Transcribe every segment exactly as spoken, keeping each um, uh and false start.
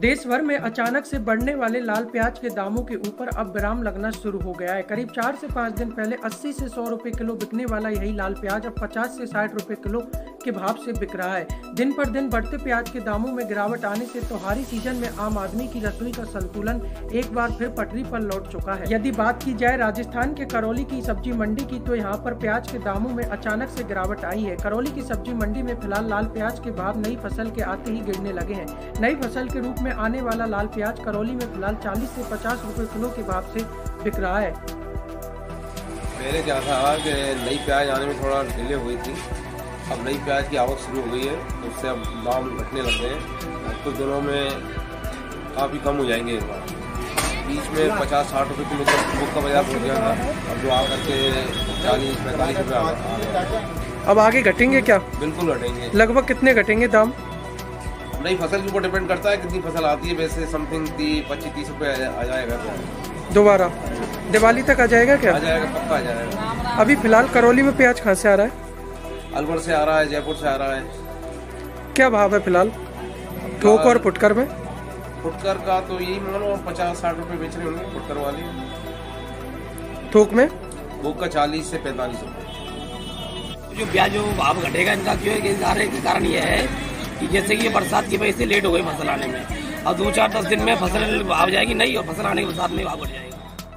देश भर में अचानक से बढ़ने वाले लाल प्याज के दामों के ऊपर अब विराम लगना शुरू हो गया है। करीब चार से पाँच दिन पहले अस्सी से सौ रुपए किलो बिकने वाला यही लाल प्याज अब पचास से साठ रुपए किलो के भाव से बिक रहा है। दिन पर दिन बढ़ते प्याज के दामों में गिरावट आने से त्योहारी सीजन में आम आदमी की रसोई का संतुलन एक बार फिर पटरी पर लौट चुका है। यदि बात की जाए राजस्थान के करौली की सब्जी मंडी की, तो यहाँ पर प्याज के दामों में अचानक से गिरावट आई है। करौली की सब्जी मंडी में फिलहाल लाल प्याज के भाव नई फसल के आते ही गिरने लगे हैं। नई फसल के रूप में आने वाला लाल प्याज करौली में फिलहाल चालीस से पचास रुपए किलो के भाव से बिक रहा है। पहले क्या था कि नई प्याज आने में थोड़ा डिले हुई थी, अब नई प्याज की आवक शुरू हो गई है, तो उससे अब दाम घटने लग गए हैं। कुछ दिनों में काफ़ी कम हो जाएंगे। बीच में पचास साठ रुपये किलो का बुक का बाजार हो गया था, अब जो आकर के चालीस पैंतालीस रुपये आ रहे हैं। अब आगे घटेंगे क्या? बिल्कुल घटेंगे। लगभग कितने घटेंगे दाम? नई फसल के ऊपर डिपेंड करता है कितनी फसल आती है। वैसे समथिंग तीस पच्चीस तीस रुपये आ जाएगा दोबारा। दिवाली तक आ जाएगा क्या? आ जाएगा, पक्का आ जाएगा। अभी फिलहाल करौली में प्याज कहाँ से आ रहा है? अलवर से आ रहा है, जयपुर से आ रहा है। क्या भाव है फिलहाल थोक और फुटकर में? फुटकर का तो यही मानो पचास साठ रुपए बेच रहे होंगे फुटकर वाले। थोक में थोक का चालीस से पैंतालीस रुपए। जो प्याज जो भाव घटेगा इनका क्यों है कि कारण ये है कि जैसे कि बरसात की वजह से लेट हो गई फसल आने में, और दो चार दस दिन में फसल भाव जाएगी नहीं, और फसल आने के साथ में भाव बढ़ जाएगा।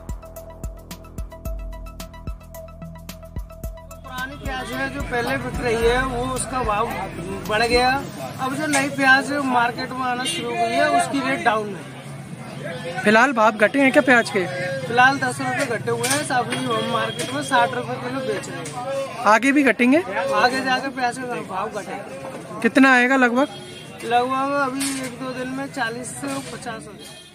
पुरानी प्याज है जो पहले बिक रही है वो उसका भाव बढ़ गया। अब जो नई प्याज मार्केट में आना शुरू हुई है उसकी रेट डाउन है। फिलहाल भाव घटे हैं क्या प्याज के? फिलहाल दस रुपए घटे हुए हैं, अभी हम मार्केट में साठ रुपए किलो बेच रहे हैं। आगे भी घटेंगे? आगे जाकर प्याज का भाव घटेगा। कितना आएगा लगभग? लगभग अभी एक दो दिन में चालीस से पचास हो जाए।